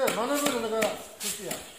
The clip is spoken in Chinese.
学ぶのだから、そっちや。